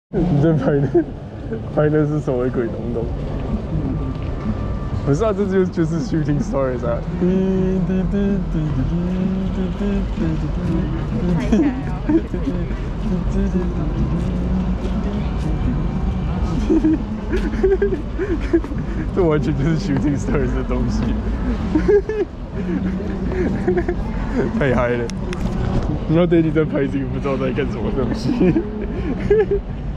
你在拍的是什么鬼东东？不是啊，这就是 shooting stars 啊！这完全就是 shooting stars 的东西，太嗨了！然后 Daddy 在拍这个不知道在干什么东西。